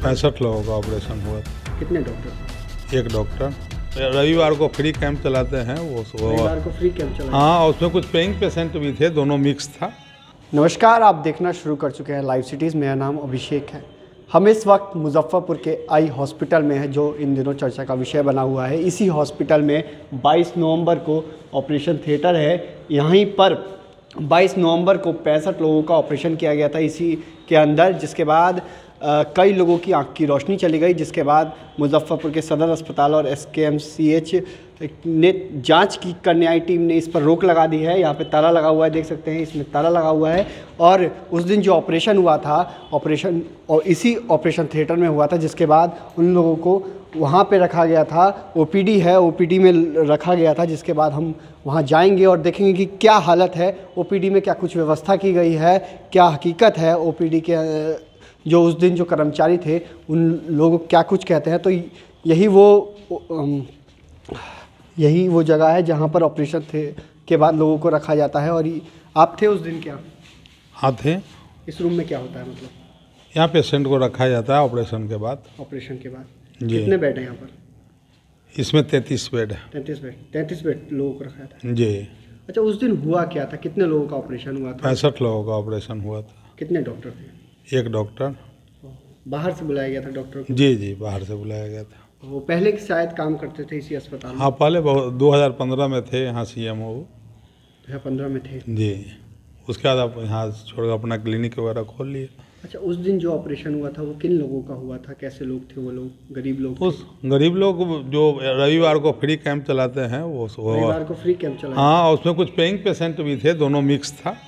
65 लोगों का ऑपरेशन हुआ था। कितने डॉक्टर? एक डॉक्टर। रविवार को फ्री कैंप चलाते हैं वो रविवार को फ्री कैंप चला? हाँ, उसमें कुछ पेइंग पेशेंट भी थे, दोनों मिक्स था। नमस्कार, आप देखना शुरू कर चुके हैं लाइव सिटीज़। मेरा नाम अभिषेक है। हम इस वक्त मुजफ्फरपुर के आई हॉस्पिटल में है, जो इन दिनों चर्चा का विषय बना हुआ है। इसी हॉस्पिटल में 22 नवंबर को ऑपरेशन थिएटर है। यहीं पर 22 नवंबर को 65 लोगों का ऑपरेशन किया गया था इसी के अंदर, जिसके बाद कई लोगों की आंख की रोशनी चली गई, जिसके बाद मुजफ्फरपुर के सदर अस्पताल और SKMCH ने जांच की करने आई टीम ने इस पर रोक लगा दी है। यहाँ पे ताला लगा हुआ है, देख सकते हैं, इसमें ताला लगा हुआ है। और उस दिन जो ऑपरेशन हुआ था, ऑपरेशन और इसी ऑपरेशन थिएटर में हुआ था, जिसके बाद उन लोगों को वहाँ पे रखा गया था। OPD है, OPD में रखा गया था, जिसके बाद हम वहाँ जाएंगे और देखेंगे कि क्या हालत है, OPD में क्या कुछ व्यवस्था की गई है, क्या हकीकत है OPD के। जो उस दिन जो कर्मचारी थे उन लोग क्या कुछ कहते हैं। तो यही वो जगह है जहाँ पर ऑपरेशन थे के बाद लोगों को रखा जाता है। और आप थे उस दिन क्या? हाँ थे। इस रूम में क्या होता है, मतलब? यहाँ पेशेंट को रखा जाता है ऑपरेशन के बाद। ऑपरेशन के बाद जी। कितने बेड हैं यहाँ पर? इसमें 33 बेड है। 33 बेड लोगों को रखा था जी। अच्छा, उस दिन हुआ क्या था? कितने लोगों का ऑपरेशन हुआ था? 65 लोगों का ऑपरेशन हुआ था। कितने डॉक्टर थे? एक डॉक्टर। बाहर से बुलाया गया था डॉक्टर को? जी, बाहर से बुलाया गया था। वो पहले शायद काम करते थे इसी अस्पताल में? हाँ, पहले 2015 में थे यहाँ CMO। 2015 में थे जी। उसके बाद आप यहाँ छोड़कर अपना क्लिनिक वगैरह खोल लिए। अच्छा, उस दिन जो ऑपरेशन हुआ था वो किन लोगों का हुआ था? कैसे लोग थे वो लोग? गरीब लोग? उस गरीब लोग जो रविवार को फ्री कैंप चलाते हैं वो रविवार को फ्री कैंप चला? हाँ, उसमें कुछ पेइंग पेशेंट भी थे, दोनों मिक्स था।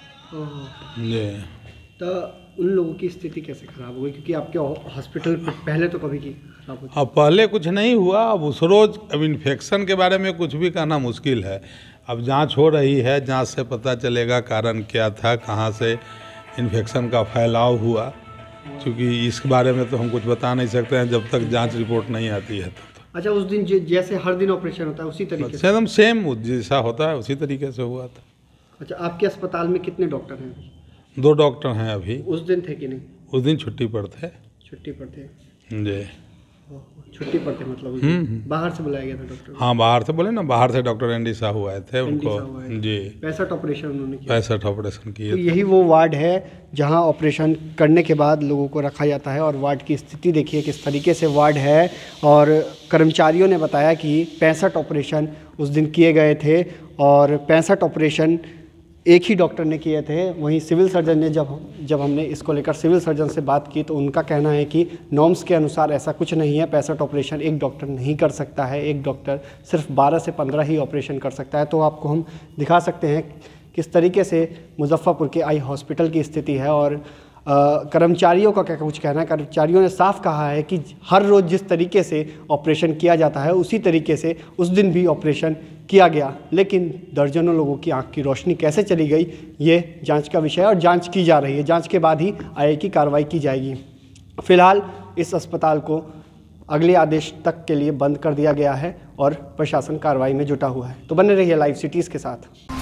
जी। तो उन लोगों की स्थिति कैसे खराब हो गई? क्योंकि आपके हॉस्पिटल पहले तो कभी की खराब हुई? अब पहले कुछ नहीं हुआ, अब उस रोज़ अब इन्फेक्शन के बारे में कुछ भी कहना मुश्किल है। अब जांच हो रही है, जांच से पता चलेगा कारण क्या था, कहाँ से इन्फेक्शन का फैलाव हुआ। क्योंकि इस बारे में तो हम कुछ बता नहीं सकते हैं जब तक जांच रिपोर्ट नहीं आती है तब। अच्छा, उस दिन जैसे हर दिन ऑपरेशन होता है उसी तरीके से? एकदम सेम जैसा होता है उसी तरीके से हुआ था। अच्छा, आपके अस्पताल में कितने डॉक्टर हैं? 2 डॉक्टर हैं अभी। उस दिन थे कि नहीं? उस दिन छुट्टी पर थे। छुट्टी पर थे? जी। छुट्टी पर थे मतलब उस दिन बाहर से बुलाया गया था डॉक्टर? हाँ, बाहर से बोले ना, बाहर से डॉक्टर ND साहू आए थे उनको। जी। 65 ऑपरेशन उन्होंने किया? 65 ऑपरेशन किए। तो यही वो वार्ड है जहां ऑपरेशन करने के बाद लोगों को रखा जाता है। और वार्ड की स्थिति देखिए किस तरीके से वार्ड है। और कर्मचारियों ने बताया कि 65 ऑपरेशन उस दिन किए गए थे और 65 ऑपरेशन एक ही डॉक्टर ने किए थे। वहीं सिविल सर्जन ने जब हमने इसको लेकर सिविल सर्जन से बात की तो उनका कहना है कि नॉर्म्स के अनुसार ऐसा कुछ नहीं है। 65 ऑपरेशन एक डॉक्टर नहीं कर सकता है, एक डॉक्टर सिर्फ 12 से 15 ही ऑपरेशन कर सकता है। तो आपको हम दिखा सकते हैं किस तरीके से मुजफ्फरपुर के आई हॉस्पिटल की स्थिति है। और कर्मचारियों का क्या कुछ कहना है? कर्मचारियों ने साफ कहा है कि हर रोज़ जिस तरीके से ऑपरेशन किया जाता है उसी तरीके से उस दिन भी ऑपरेशन किया गया, लेकिन दर्जनों लोगों की आंख की रोशनी कैसे चली गई ये जांच का विषय है और जांच की जा रही है। जांच के बाद ही आगे की कार्रवाई की जाएगी। फिलहाल इस अस्पताल को अगले आदेश तक के लिए बंद कर दिया गया है और प्रशासन कार्रवाई में जुटा हुआ है। तो बने रहिए लाइव सिटीज़ के साथ।